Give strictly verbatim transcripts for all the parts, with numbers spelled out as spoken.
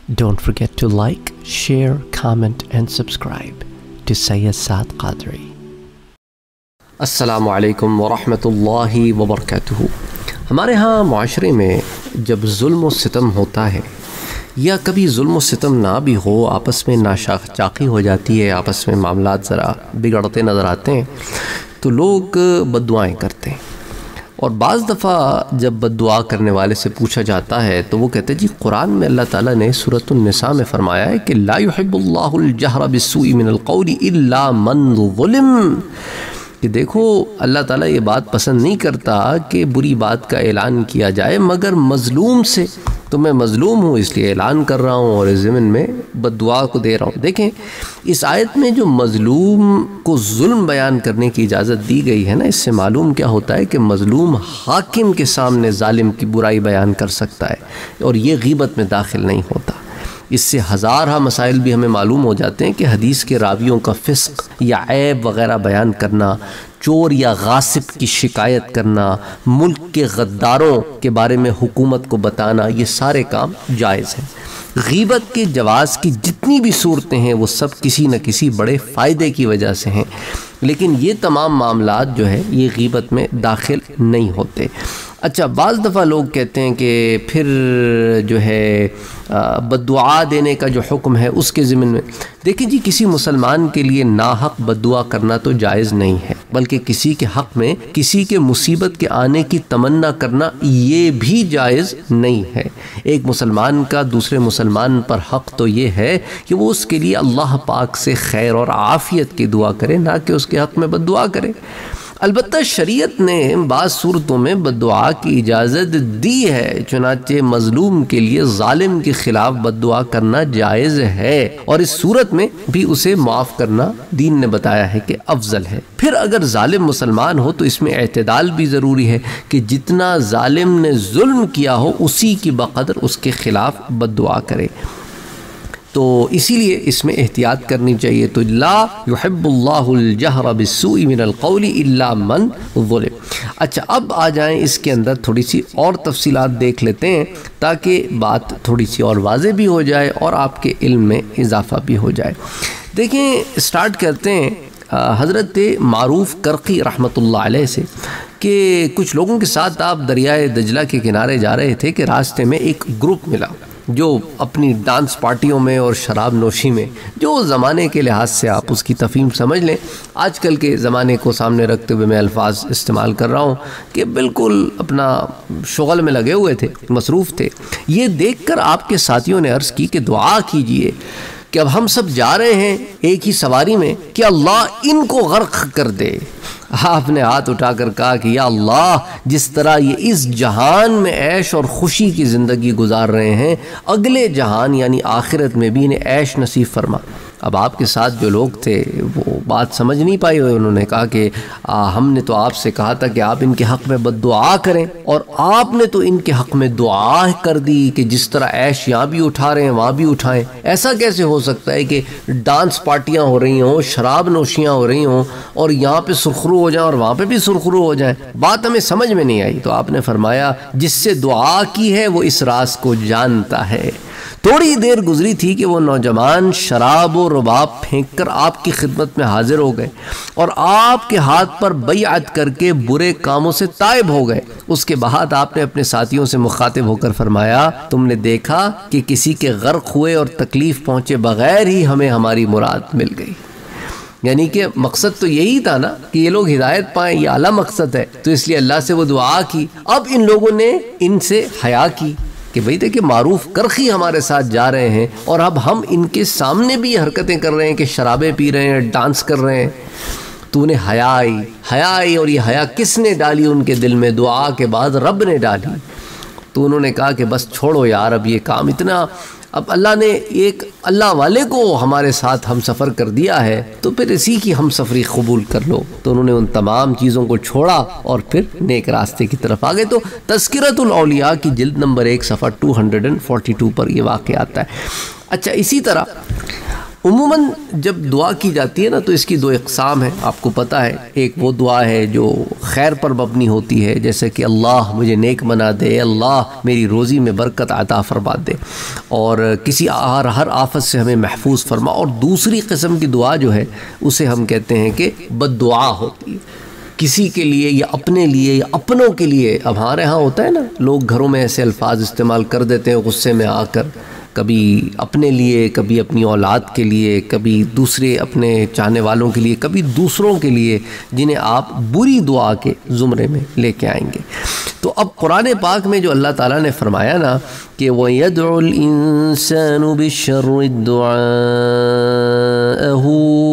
Don't forget to like, share, comment and subscribe to Sayyid Saad Qadri. السلام علیکم ورحمۃ اللہ وبرکاتہ. ہمارے ہاں معاشرے میں جب ظلم و ستم ہوتا ہے یا کبھی ظلم و ستم نہ بھی ہو، آپس میں ناشاخ چاقی ہو جاتی ہے، آپس میں معاملات ذرا بگڑتے نظر آتے ہیں تو لوگ بد دعائیں کرتے ہیں. اور بعض دفعہ جب بد دعا کرنے والے سے پوچھا جاتا ہے تو وہ کہتے ہیں جی قرآن میں اللہ تعالیٰ نے سورۃ النساء میں فرمایا ہے کہ لا يحب اللہ الجہر بالسوء من القول الا من ظلم، کہ دیکھو اللہ تعالیٰ یہ بات پسند نہیں کرتا کہ بری بات کا اعلان کیا جائے مگر مظلوم سے. تو میں مظلوم ہوں اس لیے اعلان کر رہا ہوں اور اس ضمن میں بد دعا کو دے رہا ہوں. دیکھیں اس آیت میں جو مظلوم کو ظلم بیان کرنے کی اجازت دی گئی ہے نا، اس سے معلوم کیا ہوتا ہے کہ مظلوم حاکم کے سامنے ظالم کی برائی بیان کر سکتا ہے اور یہ غیبت میں داخل نہیں ہوتا. اس سے ہزارہ مسائل بھی ہمیں معلوم ہو جاتے ہیں کہ حدیث کے راویوں کا فسق یا عیب وغیرہ بیان کرنا، چور یا غاصب کی شکایت کرنا، ملک کے غداروں کے بارے میں حکومت کو بتانا، یہ سارے کام جائز ہیں. غیبت کے جواز کی جتنی بھی صورتیں ہیں وہ سب کسی نہ کسی بڑے فائدے کی وجہ سے ہیں، لیکن یہ تمام معاملات جو ہے یہ غیبت میں داخل نہیں ہوتے. اچھا، بعض دفعہ لوگ کہتے ہیں کہ پھر جو ہے بد دعا دینے کا جو حکم ہے اس کے ضمن میں دیکھیں جی کسی مسلمان کے لیے ناحق بد دعا کرنا تو جائز نہیں ہے، بلکہ کسی کے حق میں کسی کے مصیبت کے آنے کی تمنا کرنا یہ بھی جائز نہیں ہے. ایک مسلمان کا دوسرے مسلمان پر حق تو یہ ہے کہ وہ اس کے لیے اللہ پاک سے خیر اور عافیت کی دعا کرے، نہ کہ اس کے حق میں بد دعا کرے. البتہ شریعت نے بعض صورتوں میں بد دعا کی اجازت دی ہے، چنانچہ مظلوم کے لیے ظالم کے خلاف بد دعا کرنا جائز ہے اور اس صورت میں بھی اسے معاف کرنا دین نے بتایا ہے کہ افضل ہے. پھر اگر ظالم مسلمان ہو تو اس میں اعتدال بھی ضروری ہے کہ جتنا ظالم نے ظلم کیا ہو اسی کی بقدر اس کے خلاف بد دعا کرے. تو اسی لیے اس میں احتیاط کرنی چاہیے. تو لا يحب اللہ الجہر بالسوء من القول الا من ظلم. اچھا، اب آ جائیں اس کے اندر تھوڑی سی اور تفصیلات دیکھ لیتے ہیں تاکہ بات تھوڑی سی اور واضح بھی ہو جائے اور آپ کے علم میں اضافہ بھی ہو جائے. دیکھیں اسٹارٹ کرتے ہیں حضرت معروف کرقی رحمۃ اللہ علیہ سے کہ کچھ لوگوں کے ساتھ آپ دریائے دجلہ کے کنارے جا رہے تھے کہ راستے میں ایک گروپ ملا جو اپنی ڈانس پارٹیوں میں اور شراب نوشی میں، جو زمانے کے لحاظ سے آپ اس کی تفہیم سمجھ لیں، آج کل کے زمانے کو سامنے رکھتے ہوئے میں الفاظ استعمال کر رہا ہوں کہ بالکل اپنا شغل میں لگے ہوئے تھے، مصروف تھے. یہ دیکھ کر آپ کے ساتھیوں نے عرض کی کہ دعا کیجئے کہ اب ہم سب جا رہے ہیں ایک ہی سواری میں کہ اللہ ان کو غرق کر دے. آپ نے ہاتھ اٹھا کر کہا کہ یا اللہ، جس طرح یہ اس جہان میں عیش اور خوشی کی زندگی گزار رہے ہیں، اگلے جہان یعنی آخرت میں بھی انہیں عیش نصیب فرما. اب آپ کے ساتھ جو لوگ تھے وہ بات سمجھ نہیں پائے ہوئے، انہوں نے کہا کہ ہم نے تو آپ سے کہا تھا کہ آپ ان کے حق میں بد دعا کریں اور آپ نے تو ان کے حق میں دعا کر دی کہ جس طرح عیش یہاں بھی اٹھا رہے ہیں وہاں بھی اٹھائیں. ایسا کیسے ہو سکتا ہے کہ ڈانس پارٹیاں ہو رہی ہوں، شراب نوشیاں ہو رہی ہوں اور یہاں پہ سرخرو ہو جائیں اور وہاں پہ بھی سرخرو ہو جائیں؟ بات ہمیں سمجھ میں نہیں آئی. تو آپ نے فرمایا جس سے دعا کی ہے وہ اس راز کو جانتا ہے. تھوڑی دیر گزری تھی کہ وہ نوجوان شراب و رباب پھینک کر آپ کی خدمت میں حاضر ہو گئے اور آپ کے ہاتھ پر بیعت کر کے برے کاموں سے تائب ہو گئے. اس کے بعد آپ نے اپنے ساتھیوں سے مخاطب ہو کر فرمایا تم نے دیکھا کہ کسی کے غرق ہوئے اور تکلیف پہنچے بغیر ہی ہمیں ہماری مراد مل گئی. یعنی کہ مقصد تو یہی تھا نا کہ یہ لوگ ہدایت پائیں، یہ اعلیٰ مقصد ہے. تو اس لیے اللہ سے وہ دعا کی. اب ان لوگوں نے ان سے حیا کی کہ بھئی دیکھیں معروف کرخی ہمارے ساتھ جا رہے ہیں اور اب ہم ان کے سامنے بھی حرکتیں کر رہے ہیں کہ شرابیں پی رہے ہیں، ڈانس کر رہے ہیں. تو نے حیا آئی حیا آئی اور یہ حیا کس نے ڈالی ان کے دل میں؟ دعا کے بعد رب نے ڈالی. تو انہوں نے کہا کہ بس چھوڑو یار، اب یہ کام اتنا، اب اللہ نے ایک اللہ والے کو ہمارے ساتھ ہم سفر کر دیا ہے تو پھر اسی کی ہم سفری قبول کر لو. تو انہوں نے ان تمام چیزوں کو چھوڑا اور پھر نیک راستے کی طرف آگئے. تو تذکرۃ الاولیاء کی جلد نمبر ایک صفحہ دو سو بائیس پر یہ واقعہ آتا ہے. اچھا، اسی طرح عموماً جب دعا کی جاتی ہے نا تو اس کی دو اقسام ہیں، آپ کو پتہ ہے۔ ایک وہ دعا ہے جو خیر پر مبنی ہوتی ہے، جیسے کہ اللہ مجھے نیک بنا دے، اللہ میری روزی میں برکت عطا فرما دے، اور کسی ہر ہر آفت سے ہمیں محفوظ فرما۔ اور دوسری قسم کی دعا جو ہے اسے ہم کہتے ہیں کہ بد دعا ہوتی ہے، کسی کے لیے یا اپنے لیے یا اپنوں کے لیے۔ اب ہمارے ہاں ہوتا ہے نا، لوگ گھروں میں ایسے الفاظ استعمال کر دیتے ہیں غصے میں آ کر، کبھی اپنے لیے، کبھی اپنی اولاد کے لیے، کبھی دوسرے اپنے چاہنے والوں کے لیے، کبھی دوسروں کے لیے، جنہیں آپ بری دعا کے زمرے میں لے کے آئیں گے۔ تو اب قرآن پاک میں جو اللہ تعالیٰ نے فرمایا نا کہ وَيَدْعُ الْإِنسَانُ بِالشَّرِّ دُعَاءَهُ،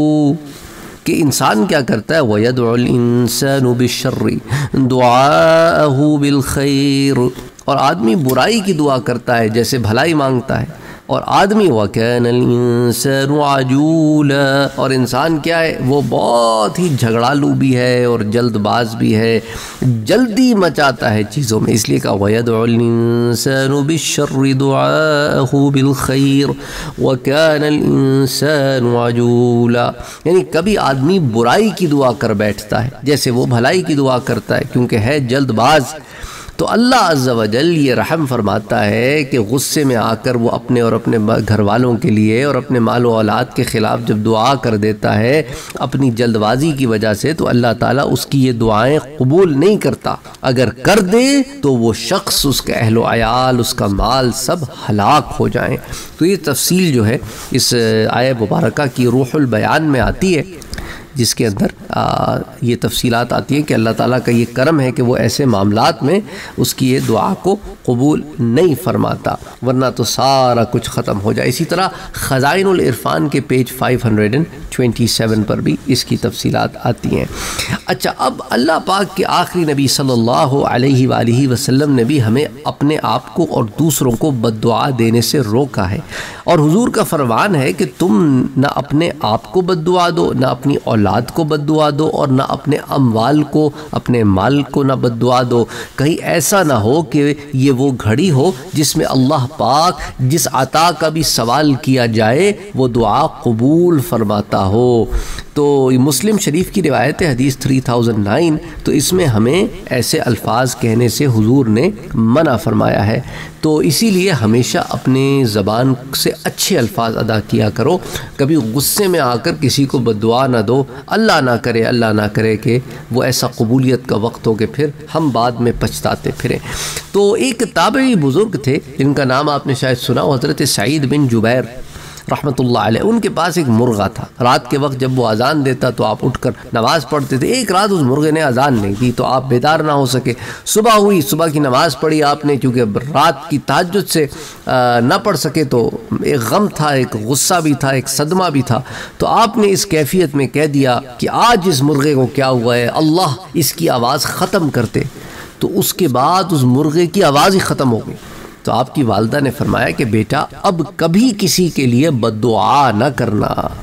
کہ انسان کیا کرتا ہے، وَيَدْعُ الْإِنسَانُ بِالشَّرِّ دُعَاءَهُ بِالْخَيْرِ، اور آدمی برائی کی دعا کرتا ہے جیسے بھلائی مانگتا ہے، اور آدمی وَكَانَ الْإِنسَانُ عَجُولًا، اور انسان کیا ہے، وہ بہت ہی جھگڑالو بھی ہے اور جلد باز بھی ہے، جلدی مچاتا ہے چیزوں میں، اس لیے کہا وَيَدْعُ الْإِنسَانُ بِالشَّرِّ دُعَاءَهُ بِالْخَيْرِ وَكَانَ الْإِنسَانُ عَجُولًا، یعنی کبھی آدمی برائی کی دعا کر بیٹھتا ہے جیسے وہ بھلائی کی دعا کرتا ہے، کیونکہ ہے جلد باز۔ تو اللہ عز و جل یہ رحم فرماتا ہے کہ غصے میں آ کر وہ اپنے اور اپنے گھر والوں کے لیے اور اپنے مال و اولاد کے خلاف جب دعا کر دیتا ہے اپنی جلد بازی کی وجہ سے، تو اللہ تعالیٰ اس کی یہ دعائیں قبول نہیں کرتا۔ اگر کر دے تو وہ شخص، اس کے اہل و عیال، اس کا مال سب ہلاک ہو جائیں۔ تو یہ تفصیل جو ہے اس آیہ مبارکہ کی روح البیان میں آتی ہے، جس کے اندر آ, یہ تفصیلات آتی ہیں کہ اللہ تعالیٰ کا یہ کرم ہے کہ وہ ایسے معاملات میں اس کی یہ دعا کو قبول نہیں فرماتا، ورنہ تو سارا کچھ ختم ہو جائے۔ اسی طرح خزائن العرفان کے پیج پانچ سو ستائیس پر بھی اس کی تفصیلات آتی ہیں۔ اچھا، اب اللہ پاک کے آخری نبی صلی اللہ علیہ وآلہ وسلم نے بھی ہمیں اپنے آپ کو اور دوسروں کو بد دعا دینے سے روکا ہے، اور حضور کا فرمان ہے کہ تم نہ اپنے آپ کو بد دعا دو، نہ اپنی اولاد کو بد دعا دو، اور نہ اپنے اموال کو، اپنے مال کو نہ بد دعا دو۔ کہیں ایسا نہ ہو کہ یہ وہ گھڑی ہو جس میں اللہ پاک جس عطا کا بھی سوال کیا جائے وہ دعا قبول فرماتا ہو۔ تو مسلم شریف کی روایت حدیث تین ہزار نو، تو اس میں ہمیں ایسے الفاظ کہنے سے حضور نے منع فرمایا ہے۔ تو اسی لیے ہمیشہ اپنے زبان سے اچھے الفاظ ادا کیا کرو، کبھی غصے میں آ کر کسی کو بد دعا نہ دو۔ اللہ نہ کرے اللہ نہ کرے کہ وہ ایسا قبولیت کا وقت ہو کہ پھر ہم بعد میں پچھتاتے پھریں۔ تو ایک تابعی بزرگ تھے جن کا نام آپ نے شاید سنا، حضرت سعید بن جبیر رحمۃ اللہ علیہ۔ ان کے پاس ایک مرغہ تھا، رات کے وقت جب وہ اذان دیتا تو آپ اٹھ کر نماز پڑھتے تھے۔ ایک رات اس مرغے نے اذان نہیں دی تو آپ بیدار نہ ہو سکے، صبح ہوئی، صبح کی نماز پڑھی آپ نے، کیونکہ رات کی تہجد سے نہ پڑھ سکے تو ایک غم تھا، ایک غصہ بھی تھا، ایک صدمہ بھی تھا۔ تو آپ نے اس کیفیت میں کہہ دیا کہ آج اس مرغے کو کیا ہوا ہے، اللہ اس کی آواز ختم کرتے۔ تو اس کے بعد اس مرغے کی آواز ہی ختم ہو گئی۔ تو آپ کی والدہ نے فرمایا کہ بیٹا اب کبھی کسی کے لیے بد دعا نہ کرنا۔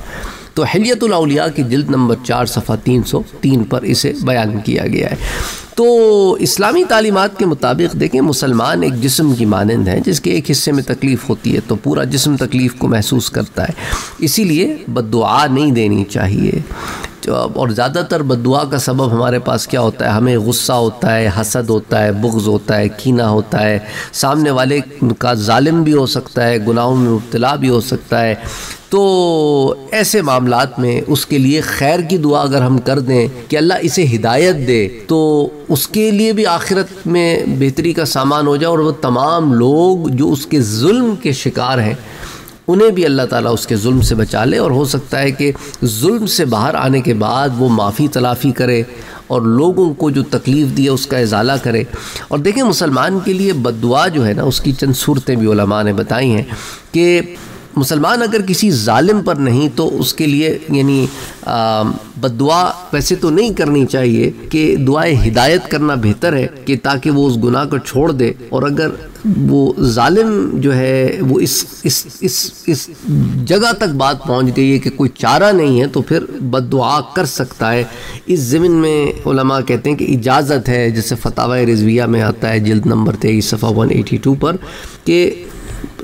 تو حلیت الاولیاء کی جلد نمبر چار صفحہ تین سو تین پر اسے بیان کیا گیا ہے۔ تو اسلامی تعلیمات کے مطابق دیکھیں، مسلمان ایک جسم کی مانند ہے جس کے ایک حصے میں تکلیف ہوتی ہے تو پورا جسم تکلیف کو محسوس کرتا ہے، اسی لیے بد دعا نہیں دینی چاہیے۔ اور زیادہ تر بد دعا کا سبب ہمارے پاس کیا ہوتا ہے، ہمیں غصہ ہوتا ہے، حسد ہوتا ہے، بغض ہوتا ہے، کینہ ہوتا ہے، سامنے والے کا ظالم بھی ہو سکتا ہے، گناہوں میں مبتلا بھی ہو سکتا ہے۔ تو ایسے معاملات میں اس کے لیے خیر کی دعا اگر ہم کر دیں کہ اللہ اسے ہدایت دے، تو اس کے لیے بھی آخرت میں بہتری کا سامان ہو جائے، اور وہ تمام لوگ جو اس کے ظلم کے شکار ہیں انہیں بھی اللہ تعالیٰ اس کے ظلم سے بچا لے، اور ہو سکتا ہے کہ ظلم سے باہر آنے کے بعد وہ معافی تلافی کرے اور لوگوں کو جو تکلیف دی ہے اس کا ازالہ کرے۔ اور دیکھیں، مسلمان کے لیے بد دعا جو ہے نا، اس کی چند صورتیں بھی علماء نے بتائی ہیں کہ مسلمان اگر کسی ظالم پر نہیں تو اس کے لیے یعنی بد دعا ویسے تو نہیں کرنی چاہیے، کہ دعائے ہدایت کرنا بہتر ہے کہ تاکہ وہ اس گناہ کو چھوڑ دے۔ اور اگر وہ ظالم جو ہے وہ اس اس اس اس جگہ تک بات پہنچ گئی ہے کہ کوئی چارہ نہیں ہے تو پھر بد دعا کر سکتا ہے۔ اس ضمن میں علماء کہتے ہیں کہ اجازت ہے، جیسے فتاوی رضویہ میں آتا ہے جلد نمبر تیئیس صفحہ ایک سو بانوے پر، کہ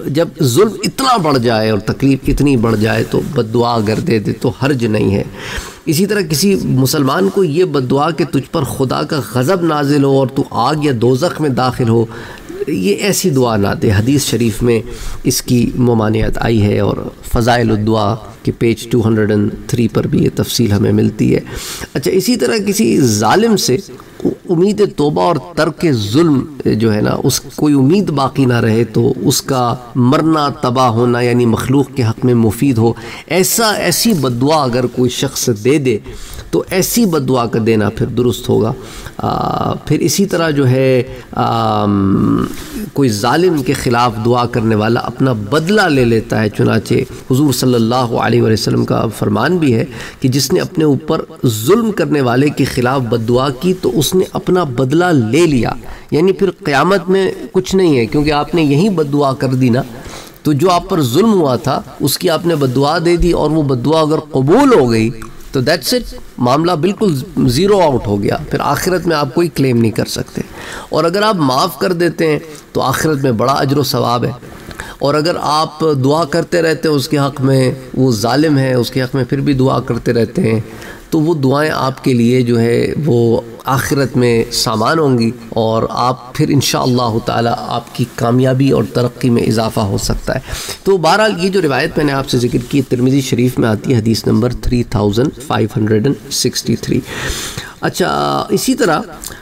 جب ظلم اتنا بڑھ جائے اور تکلیف اتنی بڑھ جائے تو بد دعا اگر دے دے تو حرج نہیں ہے۔ اسی طرح کسی مسلمان کو یہ بد دعا کہ تجھ پر خدا کا غضب نازل ہو اور تو آگ یا دوزخ میں داخل ہو، یہ ایسی دعا نہ دے۔ حدیث شریف میں اس کی ممانعت آئی ہے، اور فضائل الدعا کہ پیج دو سو تین پر بھی یہ تفصیل ہمیں ملتی ہے۔ اچھا، اسی طرح کسی ظالم سے امید توبہ اور ترک ظلم جو ہے نا، اس کوئی امید باقی نہ رہے تو اس کا مرنا، تباہ ہونا یعنی مخلوق کے حق میں مفید ہو، ایسا ایسی بد دعا اگر کوئی شخص دے دے تو ایسی بد دعا کا دینا پھر درست ہوگا۔ آ, پھر اسی طرح جو ہے آ, کوئی ظالم کے خلاف دعا کرنے والا اپنا بدلہ لے لیتا ہے، چنانچہ حضور صلی اللہ علیہ وسلم کا فرمان بھی ہے کہ جس نے اپنے اوپر ظلم کرنے والے کے خلاف بد دعا کی تو اس نے اپنا بدلہ لے لیا، یعنی پھر قیامت میں کچھ نہیں ہے، کیونکہ آپ نے یہی بد دعا کر دی نا، تو جو آپ پر ظلم ہوا تھا اس کی آپ نے بد دعا دے دی، اور وہ بد دعا اگر قبول ہو گئی تو دیٹس اٹ، معاملہ بالکل زیرو آؤٹ ہو گیا، پھر آخرت میں آپ کوئی کلیم نہیں کر سکتے۔ اور اگر آپ معاف کر دیتے ہیں تو آخرت میں بڑا اجر و ثواب ہے، اور اگر آپ دعا کرتے رہتے ہیں اس کے حق میں، وہ ظالم ہے اس کے حق میں پھر بھی دعا کرتے رہتے ہیں، تو وہ دعائیں آپ کے لیے جو ہے وہ آخرت میں سامان ہوں گی، اور آپ پھر انشاءاللہ تعالی آپ کی کامیابی اور ترقی میں اضافہ ہو سکتا ہے۔ تو بہرحال یہ جو روایت میں نے آپ سے ذکر کی ترمذی شریف میں آتی ہے، حدیث نمبر تین ہزار پانچ سو تریسٹھ۔ اچھا، اسی طرح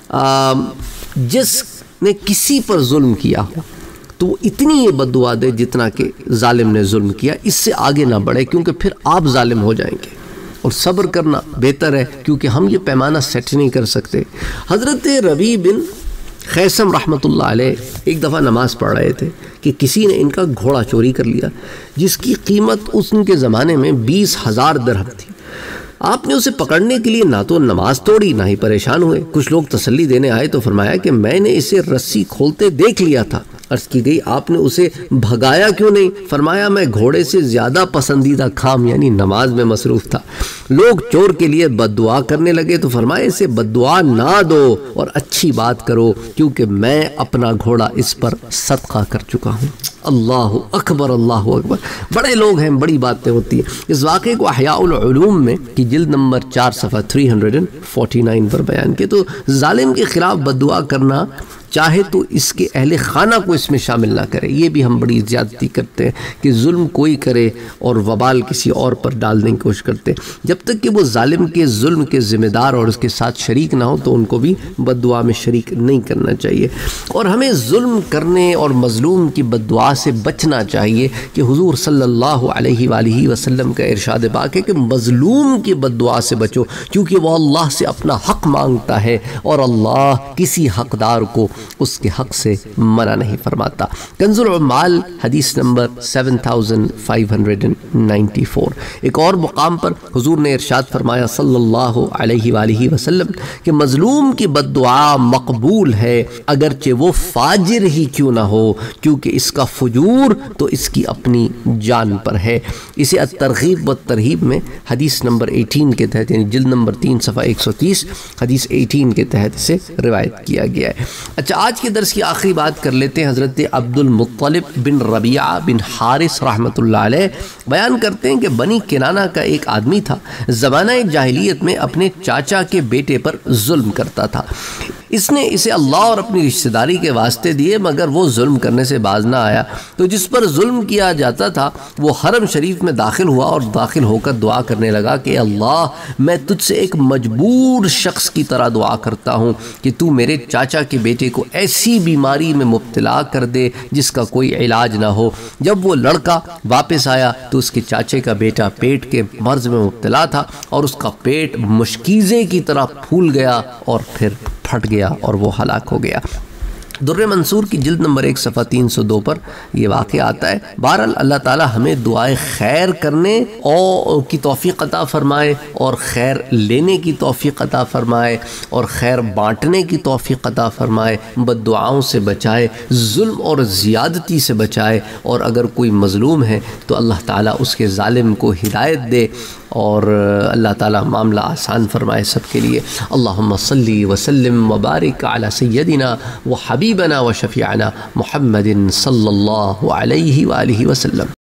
جس نے کسی پر ظلم کیا ہو تو وہ اتنی یہ بد دعا دے جتنا کہ ظالم نے ظلم کیا، اس سے آگے نہ بڑھے، کیونکہ پھر آپ ظالم ہو جائیں گے، اور صبر کرنا بہتر ہے کیونکہ ہم یہ پیمانہ سیٹ نہیں کر سکتے۔ حضرت ربیع بن خیثم رحمۃ اللہ علیہ ایک دفعہ نماز پڑھ رہے تھے کہ کسی نے ان کا گھوڑا چوری کر لیا، جس کی قیمت اس کے زمانے میں بیس ہزار درہم تھی۔ آپ نے اسے پکڑنے کے لیے نہ تو نماز توڑی نہ ہی پریشان ہوئے۔ کچھ لوگ تسلی دینے آئے تو فرمایا کہ میں نے اسے رسی کھولتے دیکھ لیا تھا۔ عرض کی گئی آپ نے اسے بھگایا کیوں نہیں؟ فرمایا میں گھوڑے سے زیادہ پسندیدہ کام یعنی نماز میں مصروف تھا۔ لوگ چور کے لیے بد دعا کرنے لگے تو فرمایا اسے بد دعا نہ دو اور اچھی بات کرو، کیونکہ میں اپنا گھوڑا اس پر صدقہ کر چکا ہوں۔ اللہ اکبر، اللہ اکبر، بڑے لوگ ہیں، بڑی باتیں ہوتی ہیں۔ اس واقعے کو احیاء العلوم میں کی جلد نمبر چار صفحہ تین سو انچاس پر بیان کیا۔ تو ظالم کے خلاف بد دعا کرنا چاہے تو اس کے اہل خانہ کو اس میں شامل نہ کرے، یہ بھی ہم بڑی زیادتی کرتے ہیں کہ ظلم کوئی کرے اور وبال کسی اور پر ڈالنے کی کوشش کرتے ہیں۔ جب تک کہ وہ ظالم کے ظلم کے ذمہ دار اور اس کے ساتھ شریک نہ ہو تو ان کو بھی بد دعا میں شریک نہیں کرنا چاہیے، اور ہمیں ظلم کرنے اور مظلوم کی بد دعا سے بچنا چاہیے کہ حضور صلی اللہ علیہ وآلہ وسلم کا ارشاد پاک ہے کہ مظلوم کی بد دعا سے بچو، کیونکہ وہ اللہ سے اپنا حق مانگتا ہے اور اللہ کسی حقدار کو اس کے حق سے منع نہیں فرماتا۔ کنز العمال حدیث نمبر سات ہزار پانچ سو چورانوے۔ ایک اور مقام پر حضور نے ارشاد فرمایا صلی اللہ علیہ وآلہ وسلم کہ مظلوم کی بد دعا مقبول ہے اگرچہ وہ فاجر ہی کیوں نہ ہو، کیونکہ اس کا فجور تو اس کی اپنی جان پر ہے۔ اسے الترغیب والترہیب میں حدیث نمبر اٹھارہ کے تحت یعنی جلد نمبر تین صفحہ ایک سو تیس حدیث اٹھارہ کے تحت سے روایت کیا گیا ہے۔ اچھا، آج کے درس کی آخری بات کر لیتے ہیں۔ حضرت عبد المطلب بن ربیعہ بن حارث رحمۃ اللہ علیہ بیان کرتے ہیں کہ بنی کنانہ کا ایک آدمی تھا، زمانہ جاہلیت میں اپنے چاچا کے بیٹے پر ظلم کرتا تھا۔ اس نے اسے اللہ اور اپنی رشتہ داری کے واسطے دیے، مگر وہ ظلم کرنے سے باز نہ آیا، تو جس پر ظلم کیا جاتا تھا وہ حرم شریف میں داخل ہوا اور داخل ہو کر دعا کرنے لگا کہ اللہ میں تجھ سے ایک مجبور شخص کی طرح دعا کرتا ہوں کہ تو میرے چاچا کے بیٹے کو ایسی بیماری میں مبتلا کر دے جس کا کوئی علاج نہ ہو۔ جب وہ لڑکا واپس آیا تو اس کے چاچے کا بیٹا پیٹ کے مرض میں مبتلا تھا اور اس کا پیٹ مشکیزے کی طرح پھول گیا اور پھر پھٹ گیا اور وہ ہلاک ہو گیا۔ در منصور کی جلد نمبر ایک صفحہ تین سو دو پر یہ واقعہ آتا ہے۔ بہرحال اللہ تعالی ہمیں دعائے خیر کرنے اور کی توفیق عطا فرمائے اور خیر لینے کی توفیق عطا فرمائے اور خیر بانٹنے کی توفیق عطا فرمائے، بد دعاؤں سے بچائے، ظلم اور زیادتی سے بچائے، اور اگر کوئی مظلوم ہے تو اللہ تعالی اس کے ظالم کو ہدایت دے اور اللہ تعالیٰ معاملہ آسان فرمائے سب کے لیے۔ اللہم صلی وسلم وبارک علی سیدنا و حبیبنا و شفیعنا محمد صلی اللہ علیہ وآلہ وسلم۔